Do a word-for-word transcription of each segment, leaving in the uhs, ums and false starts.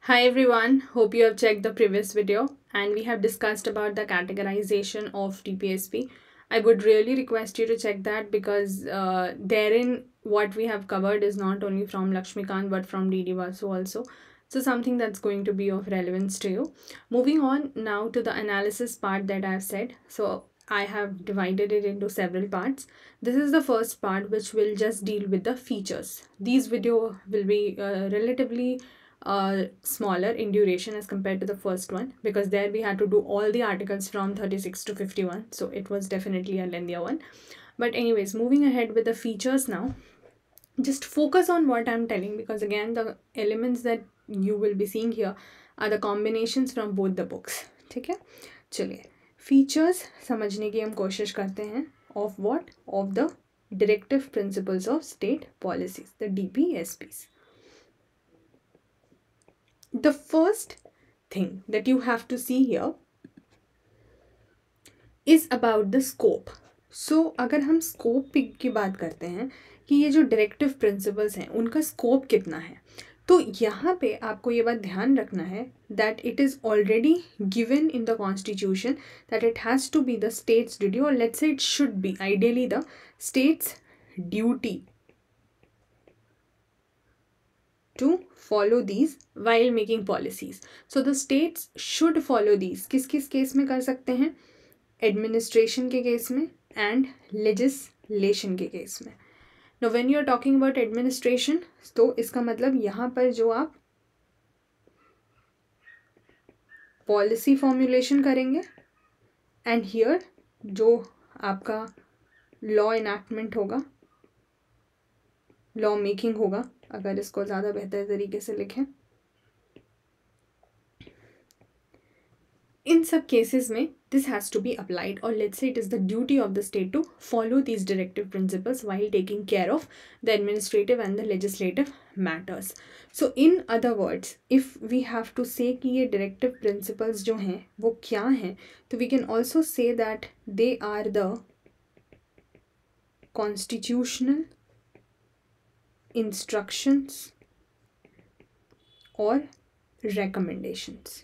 Hi everyone, hope you have checked the previous video and we have discussed about the categorization of T P S P. I would really request you to check that because uh, therein what we have covered is not only from Lakshmikant but from D D Vasu also. So something that's going to be of relevance to you. Moving on now to the analysis part that I've said. So I have divided it into several parts. This is the first part which will just deal with the features. These video will be uh, relatively uh, smaller in duration as compared to the first one because there we had to do all the articles from thirty-six to fifty-one, so it was definitely a lengthier one. But anyways, moving ahead with the features now, just focus on what I'm telling because again the elements that you will be seeing here are the combinations from both the books. ठीक है, चलिए features समझने की हम कोशिश करते हैं of what of the directive principles of state policies, the D P S Ps. The first thing that you have to see here is about the scope. So अगर हम scope की बात करते हैं कि ये जो directive principles हैं उनका scope कितना है, तो यहाँ पे आपको ये बात ध्यान रखना है that it is already given in the constitution that it has to be the state's duty, or let's say it should be ideally the state's duty to follow these while making policies. So the states should follow these. किस किस case में कर सकते हैं? Administration के case में and legislation के case में. Now when you are talking about administration, तो इसका मतलब यहाँ पर जो आप policy formulation करेंगे and here जो आपका law enactment होगा, law making होगा, अगर इसको ज़्यादा बेहतर तरीके से लिखें, in सब cases में this has to be applied, or let's say it is the duty of the state to follow these directive principles while taking care of the administrative and the legislative matters. So in other words, if we have to say कि ये directive principles जो हैं वो क्या हैं, तो we can also say that they are the constitutional instructions or recommendations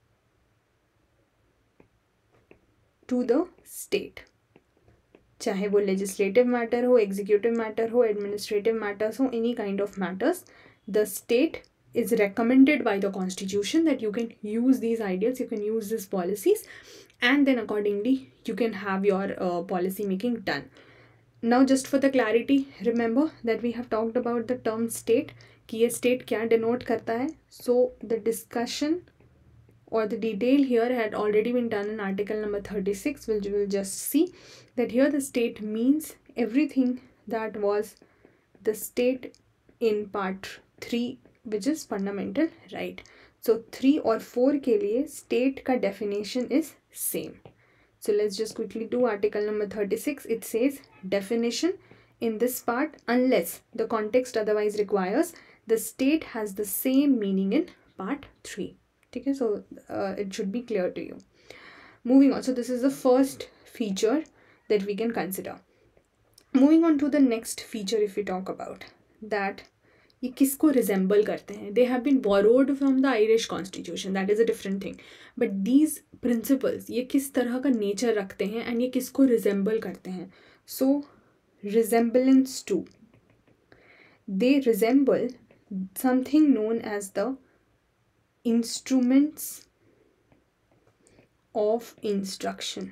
to the state. चाहे वो legislative matter हो, executive matter हो, administrative matters हो, any kind of matters, the state is recommended by the constitution that you can use these ideas, you can use these policies, and then accordingly you can have your uh, policy making done. Now just for the clarity, remember that we have talked about the term state, कि ये state क्या denote करता है. So the discussion or the detail here had already been done in article number thirty-six, which we will just see that here the state means everything that was the state in part three, which is fundamental right. So three or four के लिए state का definition is same. So let's just quickly do article number thirty-six. It says definition in this part, unless the context otherwise requires, the state has the same meaning in part three. Okay, so uh, it should be clear to you. Moving on, so this is the first feature that we can consider. Moving on to the next feature, if we talk about that, ये किसको resemble करते हैं? They have been borrowed from the Irish constitution, that is a different thing. But these principles, ये किस तरह का nature रखते हैं and ये किसको resemble करते हैं? So resemblance to, they resemble something known as the instruments of instruction.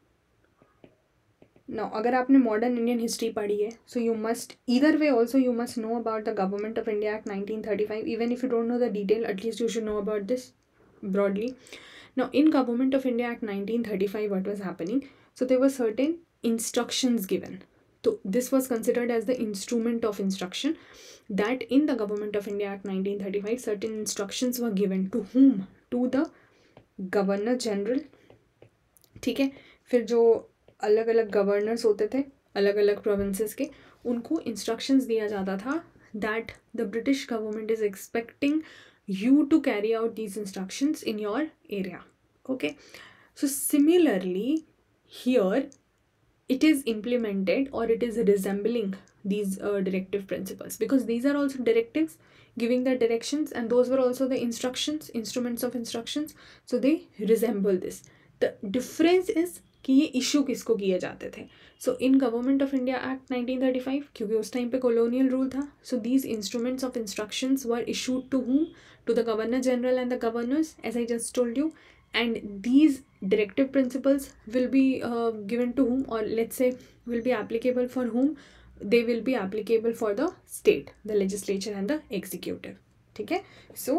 Now अगर आपने modern Indian history पढ़ी है, so you must either way also you must know about the Government of India Act nineteen thirty-five. Even if you don't know the detail, at least you should know about this broadly. Now in Government of India Act nineteen thirty-five, what was happening? So there were certain instructions given. So this was considered as the instrument of instruction, that in the Government of India Act nineteen thirty-five, certain instructions were given to whom? To the Governor General. ठीक है, फिर जो अलग अलग governors होते थे अलग अलग प्रोविंसेस के, उनको इंस्ट्रक्शंस दिया जाता था that the British government is expecting you to carry out these instructions in your area. Okay, so similarly here it is implemented or it is resembling these uh, directive principles, because these are also directives giving the directions, and those were also the instructions, instruments of instructions. So they resemble this. The difference is कि ये issue किसको किए जाते थे. So in Government of India Act nineteen thirty five, क्योंकि उस time पे colonial rule था, so these instruments of instructions were issued to whom? To the Governor General and the governors, as I just told you. And these directive principles will be uh, given to whom, or let's say will be applicable for whom? They will be applicable for the state, the legislature and the executive. ठीक है. So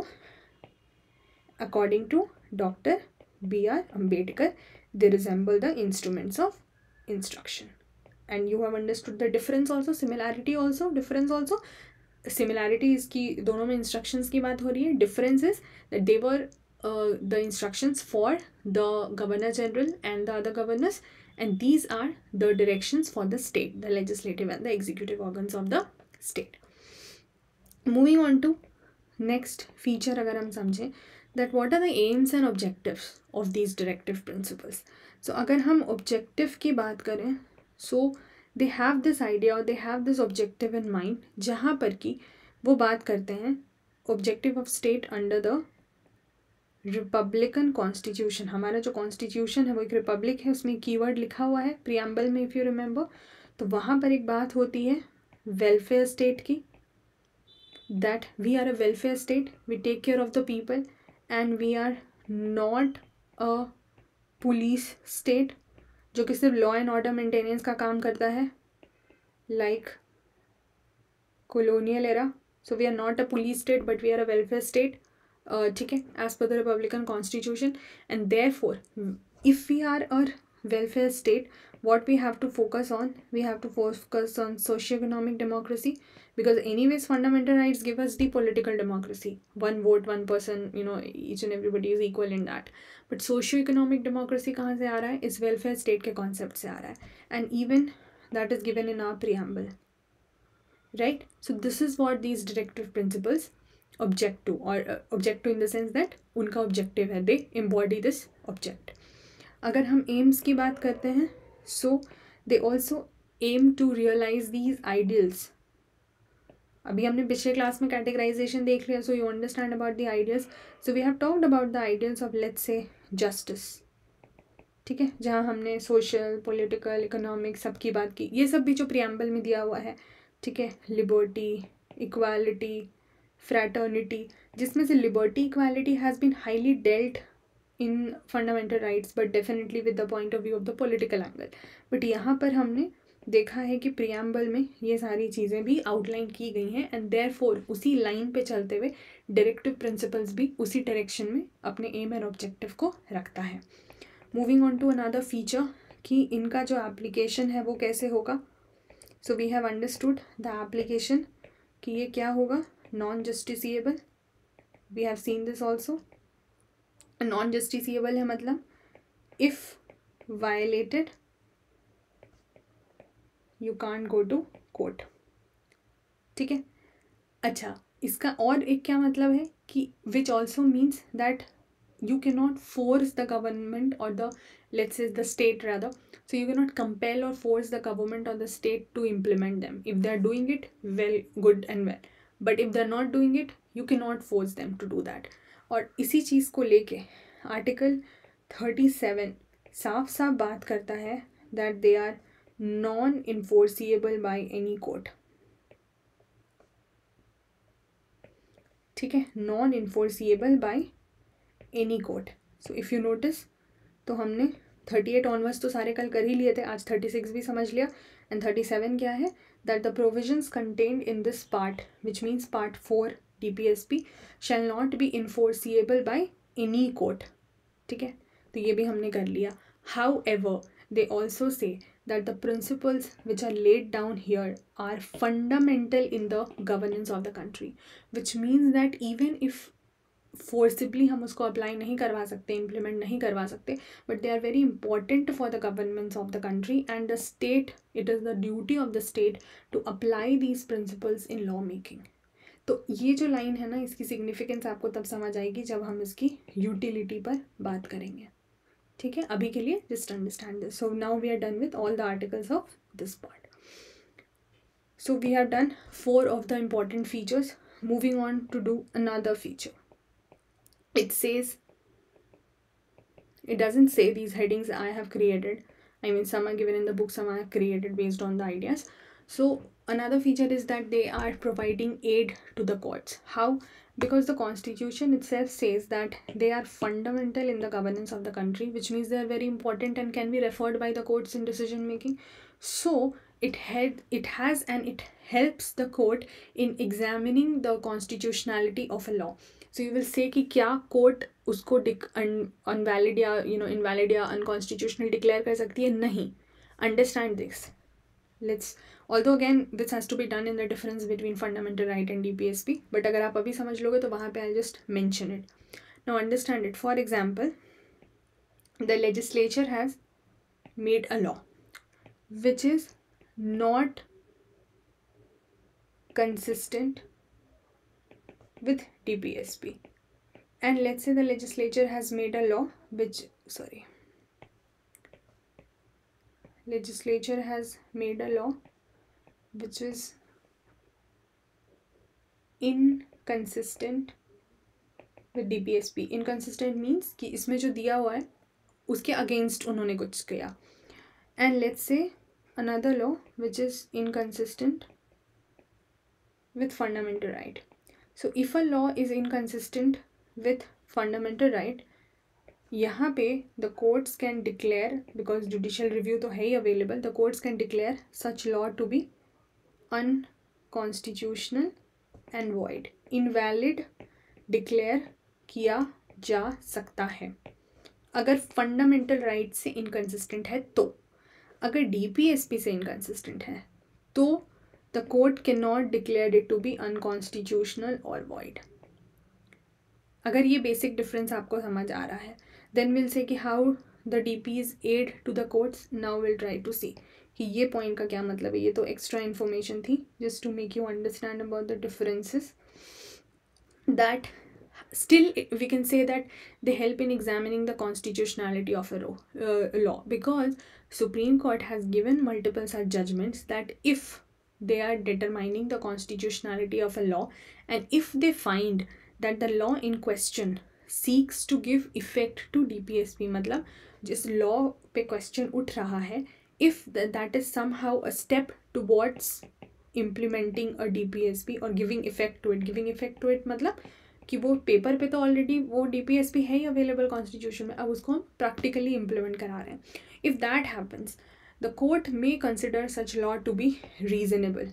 according to Doctor B R Ambedkar, they resemble the instruments of instruction. And you have understood the difference also, similarity also, difference also. Similarity is कि दोनों में instructions की बात हो रही है. Difference is that they were uh, the instructions for the Governor General and the other governors, and these are the directions for the state, the legislative and the executive organs of the state. Moving on to next feature, अगर हम समझें that what are the aims and objectives of these directive principles. So अगर हम objective की बात करें, so they have this idea or they have this objective in mind, जहाँ पर कि वो बात करते हैं objective of state under the republican constitution. हमारा जो कॉन्स्टिट्यूशन है वो एक रिपब्लिक है, उसमें कीवर्ड लिखा हुआ है प्रियम्बल में, इफ़ यू रिमेंबर. तो वहाँ पर एक बात होती है वेलफेयर स्टेट की, that we are a welfare state, we take care of the people, and we are not a police state जो कि सिर्फ लॉ एंड ऑर्डर मेंटेनेंस का काम करता है, like colonial era. So we are not a police state, but we are a welfare state. ठीक है, as per the Republican Constitution. And therefore, if we are a welfare state, what we have to focus on? We have to focus on socio-economic democracy, because anyways fundamental rights give us the political democracy. One vote, one person, you know, each and everybody is equal in that. But socio-economic democracy कहाँ से आ रहा है? इस welfare state के concept से आ रहा है. And even that is given in our preamble. Right? So this is what these directive principles object to, or uh, object to in the sense that उनका objective है, they embody this object. अगर हम aims की बात करते हैं, so they also aim to realize these ideals. अभी हमने पिछले क्लास में categorization देख लिया, so you understand about the ideals. So we have talked about the ideals of, let's say, justice. ठीक है, जहाँ हमने social, political, economic सब की बात की. ये सब भी जो preamble में दिया हुआ है, ठीक है, लिबर्टी, इक्वालिटी, फ्रैटर्निटी, जिसमें से liberty, equality has been highly dealt in fundamental rights, but definitely with the point of view of the political angle. But यहाँ पर हमने देखा है कि प्रियम्बल में ये सारी चीज़ें भी आउटलाइन की गई हैं, एंड देयरफॉर उसी लाइन पे चलते हुए डायरेक्टिव प्रिंसिपल्स भी उसी डायरेक्शन में अपने एम एंड ऑब्जेक्टिव को रखता है. Moving on to another feature कि इनका जो एप्लीकेशन है वो कैसे होगा. So we have understood the application कि ये क्या होगा, non-justiciable. We have seen this also. Non-justiciable है मतलब if violated you can't go to court. ठीक है. अच्छा, इसका और एक क्या मतलब है कि which also means that you cannot force the government or the, let's say, the state rather. So you cannot compel or force the government or the state to implement them. If they are doing it, well, good and well. But if they are not doing it, you cannot force them to do that. और इसी चीज़ को लेके article thirty seven साफ साफ बात करता है that they are non-enforceable by any court. ठीक है, non-enforceable by any court. So if you notice, तो हमने थर्टी एट ऑनवर्ड्स तो सारे कल कर ही लिए थे, आज थर्टी सिक्स भी समझ लिया. एंड थर्टी सेवन क्या है, that the provisions contained in this part, which means part four D P S P, shall not be enforceable by any court. ठीक है, तो ये भी हमने कर लिया. However they also say that the principles which are laid down here are fundamental in the governance of the country, which means that even if forcibly हम उसको अप्लाई नहीं करवा सकते, इम्प्लीमेंट नहीं करवा सकते, but they are very important for the governments of the country and the state. It is the duty of the state to apply these principles in law making. तो ये जो लाइन है ना, इसकी सिग्निफिकेंस आपको तब समझ आएगी जब हम इसकी यूटिलिटी पर बात करेंगे. ठीक है, अभी के लिए just understand this. So now we are done with all the articles of this part. So we have done four of the important features. moving on to do another feature. It says, it doesn't say these headings I have created. I mean, some are given in the book, some I have created based on the ideas. So another feature is that they are providing aid to the courts. How? Because the constitution itself says that they are fundamental in the governance of the country, which means they are very important and can be referred by the courts in decision making. So it had it has and it helps the court in examining the constitutionality of a law. So you will say कि क्या court उसको unvalid या you know invalid या unconstitutional declare कर सकती है? नहीं. Understand this. Let's, although again this has to be done in the difference between fundamental right and D P S P, but अगर आप अभी समझ लोगे तो वहाँ पे I'll just mention it. Now understand it. For example, the legislature has made a law which is not consistent with D P S P, and let's say the legislature has made a law which sorry legislature has made a law which is inconsistent with D P S P. Inconsistent means कि इसमें जो दिया हुआ है उसके against उन्होंने कुछ किया. And let's say another law which is inconsistent with fundamental right. So if a law is inconsistent with fundamental right, यहाँ पे the courts can declare, because judicial review तो है ही available, the courts can declare such law to be unconstitutional and void. Invalid declare किया जा सकता है अगर fundamental right से inconsistent है तो. अगर D P S P से inconsistent है तो the court cannot declare it to be unconstitutional or void. अगर ये basic difference आपको समझ आ रहा है, then we'll say कि how the D Ps aid to the courts. Now we'll try to see कि ये point का क्या मतलब है. ये तो extra information थी just to make you understand about the differences. That still we can say that they help in examining the constitutionality of a law, uh, law because Supreme Court has given multiple such judgments that if they are determining the constitutionality of a law and if they find that the law in question seeks to give effect to D P S P, मतलब जिस law पे question उठ रहा है, if th that is somehow a step towards implementing a D P S P or giving effect to it. Giving effect to it मतलब कि वो paper पे तो ऑलरेडी वो D P S P है ही अवेलेबल कॉन्स्टिट्यूशन में, अब उसको हम प्रैक्टिकली इम्प्लीमेंट करा रहे हैं. If that happens the court may consider such law to be reasonable.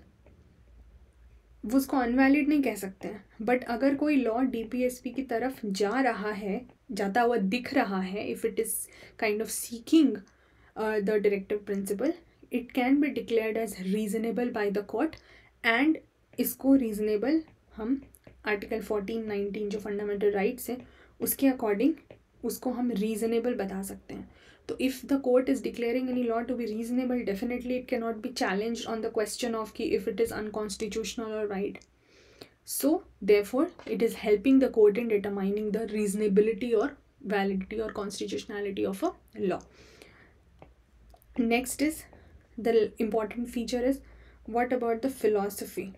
वो उसको अनवैलिड नहीं कह सकते हैं, बट अगर कोई law D P S P की तरफ जा रहा है, जाता हुआ दिख रहा है, if it is kind of seeking the directive principle, it can be declared as reasonable by the court. And इसको रीजनेबल हम आर्टिकल फोर्टीन नाइनटीन जो फंडामेंटल राइट्स हैं उसके अकॉर्डिंग उसको हम रीजनेबल बता सकते हैं. तो if the court is declaring any law to be reasonable, definitely it can not be challenged on the question of कि इफ़ इट इज़ अनकॉन्स्टिट्यूशनल और right. So therefore it is helping the court in determining the reasonability और validity और constitutionality of a law. Next is the important feature is what about the philosophy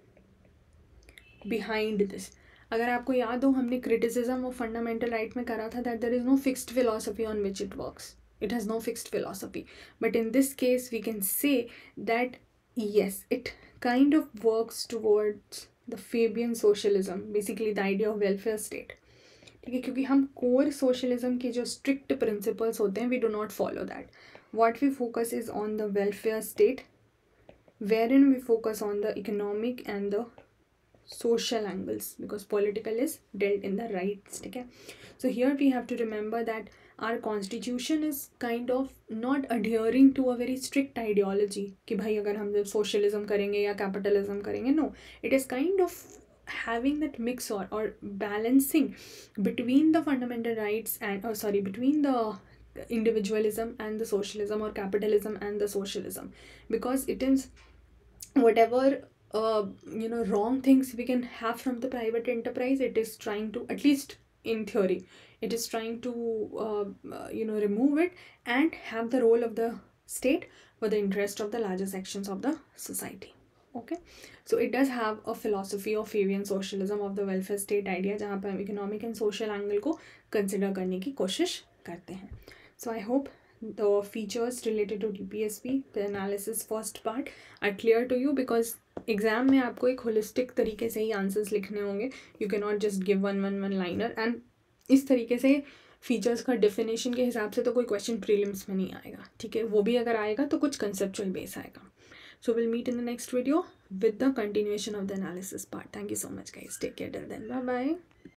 behind this. अगर आपको याद हो हमने criticism of fundamental right में करा था that there is no fixed philosophy on which it works. It has no fixed philosophy, but in this case we can say that yes it kind of works towards the Fabian socialism, basically the idea of welfare state. ठीक है, क्योंकि हम core socialism के जो strict principles होते हैं we do not follow that. What we focus is on the welfare state, wherein we focus on the economic and the social angles, because political is dealt in the rights. Okay, so here we have to remember that our constitution is kind of not adhering to a very strict ideology कि भाई अगर हम जब socialism करेंगे या capitalism करेंगे. No, it is kind of having that mix or or balancing between the fundamental rights and oh sorry between the individualism and the socialism or capitalism and the socialism, because it is whatever uh, you know wrong things we can have from the private enterprise, it is trying to, at least in theory, it is trying to uh, uh, you know remove it and have the role of the state for the interest of the larger sections of the society. Okay, so it does have a philosophy of Fabian socialism of the welfare state idea, जहाँ पर हम economic and social angle को consider करने की कोशिश करते हैं. So I hope the features related to D P S P, the analysis first part are clear to you, because exam में आपको एक होलिस्टिक तरीके से ही आंसर्स लिखने होंगे. You can not just give one one one liner. And इस तरीके से फीचर्स का डेफिनेशन के हिसाब से तो कोई क्वेश्चन प्रीलिम्स में नहीं आएगा, ठीक है. वो भी अगर आएगा तो कुछ कंसेप्चुअल बेस आएगा. So will meet in the next video with the continuation of the analysis part. Thank you so much guys. Take care till then. Bye bye.